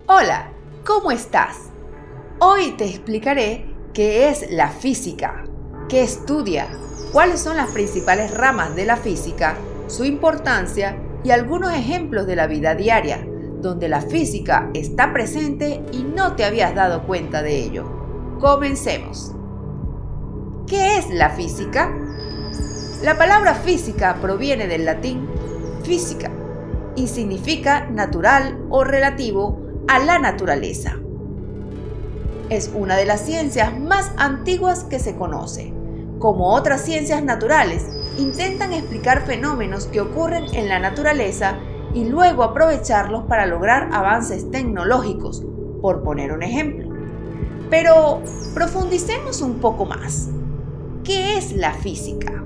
Hola, ¿cómo estás? Hoy te explicaré qué es la física, qué estudia, cuáles son las principales ramas de la física, su importancia y algunos ejemplos de la vida diaria, donde la física está presente y no te habías dado cuenta de ello. Comencemos. ¿Qué es la física? La palabra física proviene del latín física y significa natural o relativo a la naturaleza. Es una de las ciencias más antiguas que se conoce. Como otras ciencias naturales, intentan explicar fenómenos que ocurren en la naturaleza y luego aprovecharlos para lograr avances tecnológicos, por poner un ejemplo. Pero profundicemos un poco más. ¿Qué es la física?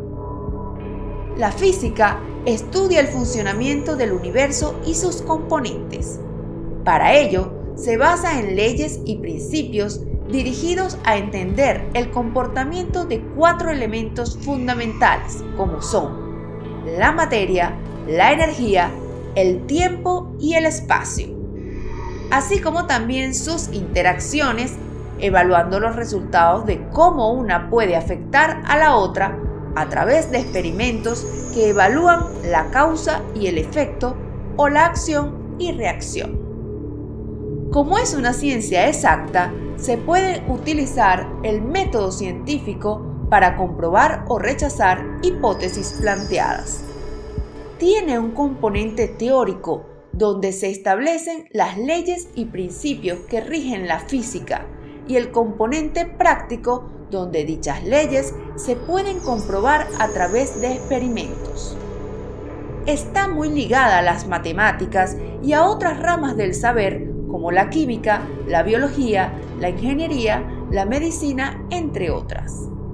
La física estudia el funcionamiento del universo y sus componentes. Para ello, se basa en leyes y principios dirigidos a entender el comportamiento de 4 elementos fundamentales, como son la materia, la energía, el tiempo y el espacio, así como también sus interacciones, evaluando los resultados de cómo una puede afectar a la otra a través de experimentos que evalúan la causa y el efecto o la acción y reacción. Como es una ciencia exacta, se puede utilizar el método científico para comprobar o rechazar hipótesis planteadas. Tiene un componente teórico donde se establecen las leyes y principios que rigen la física y el componente práctico donde dichas leyes se pueden comprobar a través de experimentos. Está muy ligada a las matemáticas y a otras ramas del saber como la química, la biología, la ingeniería, la medicina, entre otras.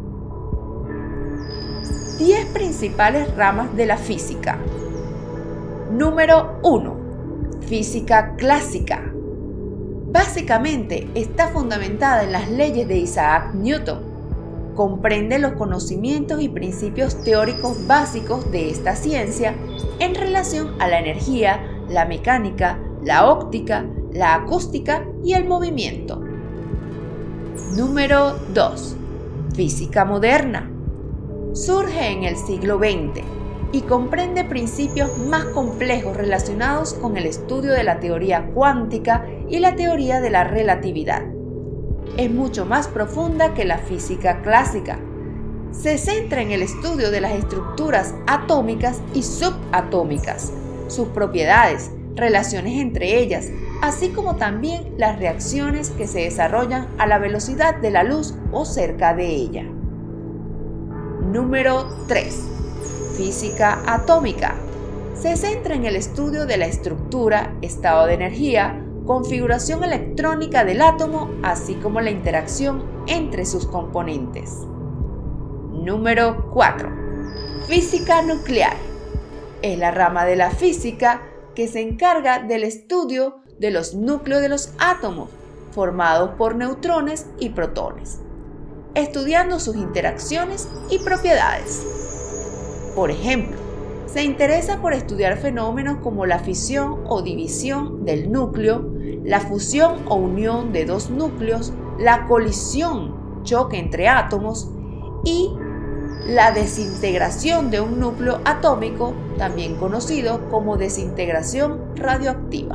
10 principales ramas de la física. Número 1. Física clásica. Básicamente está fundamentada en las leyes de Isaac Newton. Comprende los conocimientos y principios teóricos básicos de esta ciencia en relación a la energía, la mecánica, la óptica, la acústica y el movimiento. Número 2. Física moderna. Surge en el siglo XX y comprende principios más complejos relacionados con el estudio de la teoría cuántica y la teoría de la relatividad. Es mucho más profunda que la física clásica. Se centra en el estudio de las estructuras atómicas y subatómicas, sus propiedades, relaciones entre ellas, así como también las reacciones que se desarrollan a la velocidad de la luz o cerca de ella. Número 3. Física atómica. Se centra en el estudio de la estructura, estado de energía, configuración electrónica del átomo, así como la interacción entre sus componentes. Número 4. Física nuclear. Es la rama de la física que se encarga del estudio de los núcleos de los átomos, formados por neutrones y protones, estudiando sus interacciones y propiedades. Por ejemplo, se interesa por estudiar fenómenos como la fisión o división del núcleo, la fusión o unión de 2 núcleos, la colisión, choque entre átomos y la desintegración de un núcleo atómico, también conocido como desintegración radioactiva.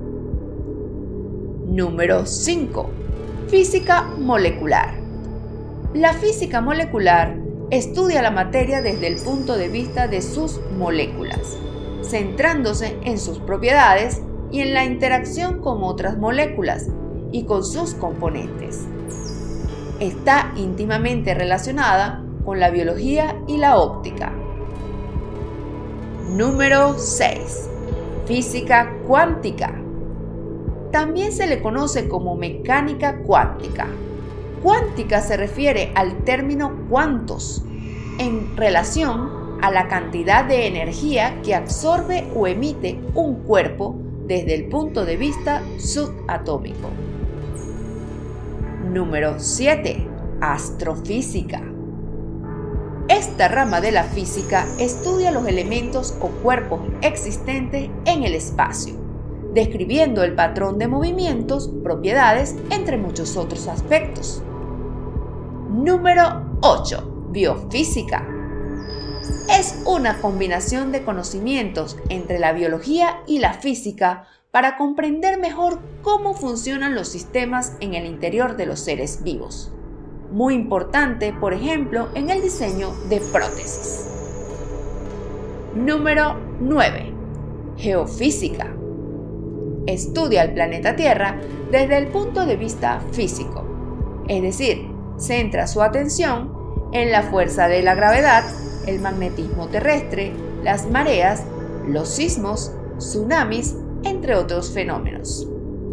Número 5. Física molecular. La física molecular estudia la materia desde el punto de vista de sus moléculas, centrándose en sus propiedades y en la interacción con otras moléculas y con sus componentes. Está íntimamente relacionada con la biología y la óptica. Número 6. Física cuántica. También se le conoce como mecánica cuántica. Cuántica se refiere al término cuantos, en relación a la cantidad de energía que absorbe o emite un cuerpo desde el punto de vista subatómico. Número 7. Astrofísica. Esta rama de la física estudia los elementos o cuerpos existentes en el espacio, describiendo el patrón de movimientos, propiedades, entre muchos otros aspectos. Número 8. Biofísica. Es una combinación de conocimientos entre la biología y la física para comprender mejor cómo funcionan los sistemas en el interior de los seres vivos. Muy importante, por ejemplo, en el diseño de prótesis. Número 9. Geofísica. Estudia el planeta Tierra desde el punto de vista físico, es decir, centra su atención en la fuerza de la gravedad, el magnetismo terrestre, las mareas, los sismos, tsunamis, entre otros fenómenos.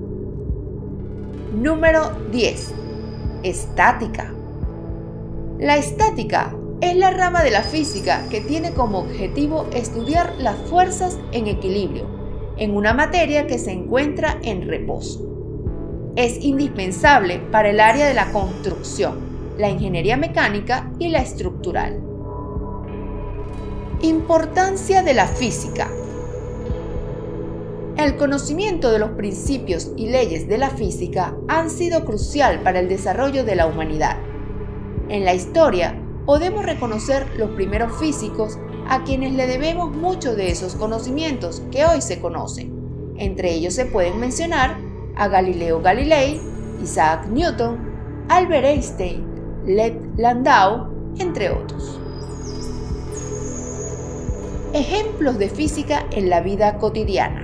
Número 10. Estática. La estática es la rama de la física que tiene como objetivo estudiar las fuerzas en equilibrio en una materia que se encuentra en reposo. Es indispensable para el área de la construcción, la ingeniería mecánica y la estructural. Importancia de la física. El conocimiento de los principios y leyes de la física han sido crucial para el desarrollo de la humanidad. En la historia podemos reconocer los primeros físicos a quienes le debemos muchos de esos conocimientos que hoy se conocen. Entre ellos se pueden mencionar a Galileo Galilei, Isaac Newton, Albert Einstein, Lev Landau, entre otros. Ejemplos de física en la vida cotidiana.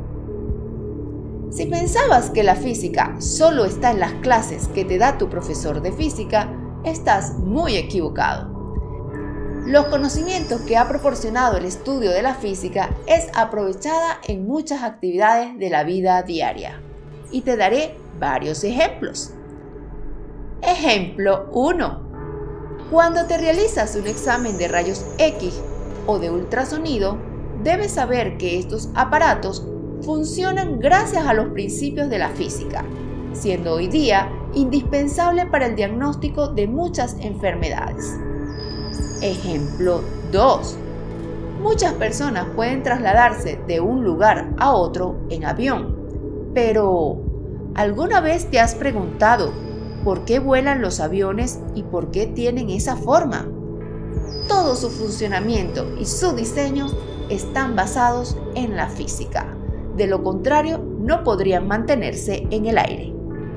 Si pensabas que la física solo está en las clases que te da tu profesor de física, estás muy equivocado. Los conocimientos que ha proporcionado el estudio de la física es aprovechada en muchas actividades de la vida diaria. Y te daré varios ejemplos. Ejemplo 1. Cuando te realizas un examen de rayos X o de ultrasonido, debes saber que estos aparatos funcionan gracias a los principios de la física, siendo hoy día indispensable para el diagnóstico de muchas enfermedades. Ejemplo 2. Muchas personas pueden trasladarse de un lugar a otro en avión, pero ¿alguna vez te has preguntado por qué vuelan los aviones y por qué tienen esa forma? Todo su funcionamiento y su diseño están basados en la física. De lo contrario, no podrían mantenerse en el aire.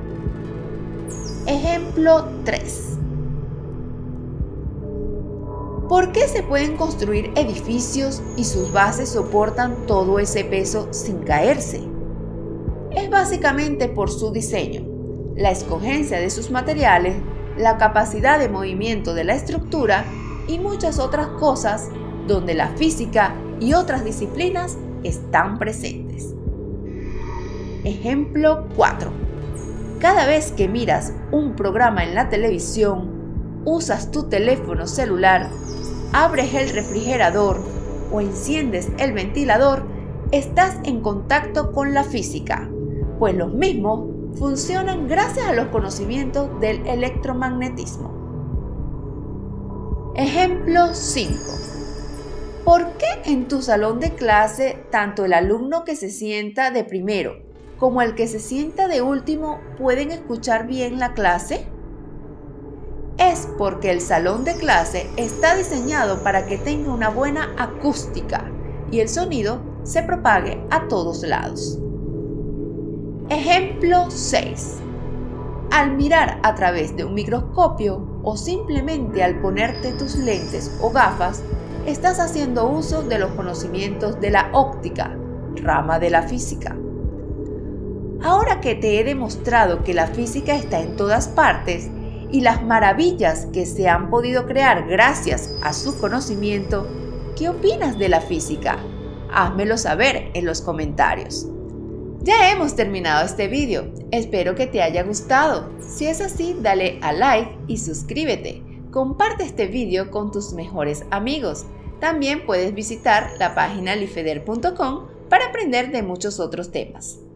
Ejemplo 3. ¿Por qué se pueden construir edificios y sus bases soportan todo ese peso sin caerse? Es básicamente por su diseño, la escogencia de sus materiales, la capacidad de movimiento de la estructura y muchas otras cosas donde la física y otras disciplinas están presentes. Ejemplo 4. Cada vez que miras un programa en la televisión, usas tu teléfono celular, abres el refrigerador o enciendes el ventilador, estás en contacto con la física, pues los mismos funcionan gracias a los conocimientos del electromagnetismo. Ejemplo 5. ¿Por qué en tu salón de clase tanto el alumno que se sienta de primero como el que se sienta de último pueden escuchar bien la clase? Es porque el salón de clase está diseñado para que tenga una buena acústica y el sonido se propague a todos lados. Ejemplo 6. Al mirar a través de un microscopio o simplemente al ponerte tus lentes o gafas, estás haciendo uso de los conocimientos de la óptica, rama de la física. Ahora que te he demostrado que la física está en todas partes y las maravillas que se han podido crear gracias a su conocimiento, ¿qué opinas de la física? Házmelo saber en los comentarios. Ya hemos terminado este vídeo, espero que te haya gustado. Si es así, dale a like y suscríbete. Comparte este vídeo con tus mejores amigos. También puedes visitar la página lifeder.com para aprender de muchos otros temas.